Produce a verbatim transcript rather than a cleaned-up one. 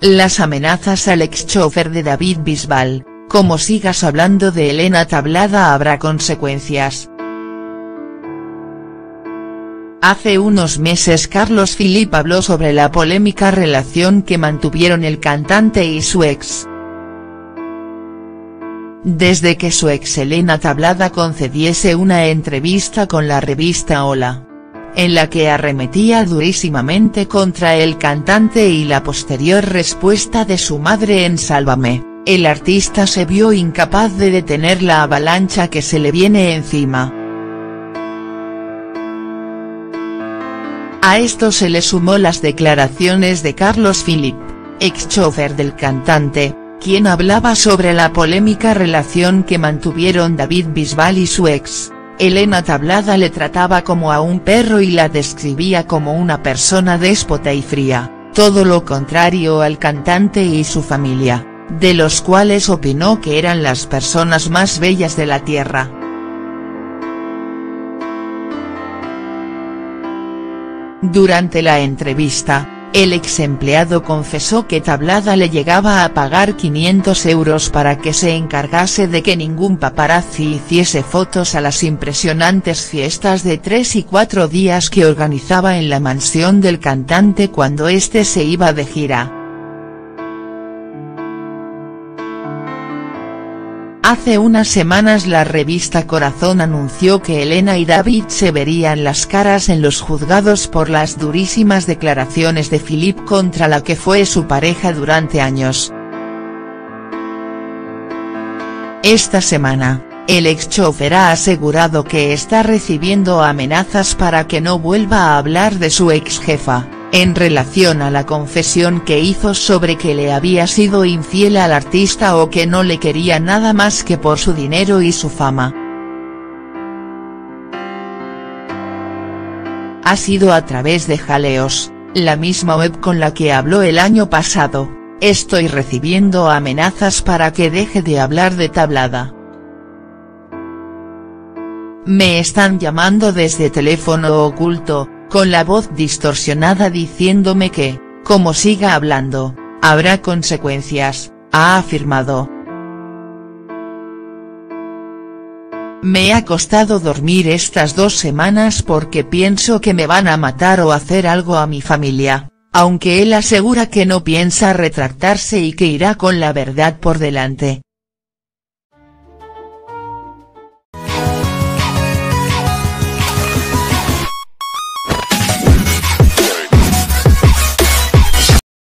Las amenazas al ex-chofer de David Bisbal: como sigas hablando de Elena Tablada habrá consecuencias. Hace unos meses Carlos Philippe habló sobre la polémica relación que mantuvieron el cantante y su ex. Desde que su ex Elena Tablada concediese una entrevista con la revista Hola, en la que arremetía durísimamente contra el cantante y la posterior respuesta de su madre en Sálvame, el artista se vio incapaz de detener la avalancha que se le viene encima. A esto se le sumó las declaraciones de Carlos Philippe, ex-chofer del cantante, quien hablaba sobre la polémica relación que mantuvieron David Bisbal y su ex. Elena Tablada le trataba como a un perro y la describía como una persona déspota y fría, todo lo contrario al cantante y su familia, de los cuales opinó que eran las personas más bellas de la tierra. Durante la entrevista, el ex empleado confesó que Tablada le llegaba a pagar quinientos euros para que se encargase de que ningún paparazzi hiciese fotos a las impresionantes fiestas de tres y cuatro días que organizaba en la mansión del cantante cuando éste se iba de gira. Hace unas semanas la revista Corazón anunció que Elena y David se verían las caras en los juzgados por las durísimas declaraciones de Philippe contra la que fue su pareja durante años. Esta semana, el ex-chofer ha asegurado que está recibiendo amenazas para que no vuelva a hablar de su ex-jefa, en relación a la confesión que hizo sobre que le había sido infiel al artista o que no le quería nada más que por su dinero y su fama. Ha sido a través de Jaleos, la misma web con la que habló el año pasado: estoy recibiendo amenazas para que deje de hablar de Tablada. Me están llamando desde teléfono oculto, con la voz distorsionada diciéndome que, como siga hablando, habrá consecuencias, ha afirmado. Me ha costado dormir estas dos semanas porque pienso que me van a matar o hacer algo a mi familia, aunque él asegura que no piensa retractarse y que irá con la verdad por delante.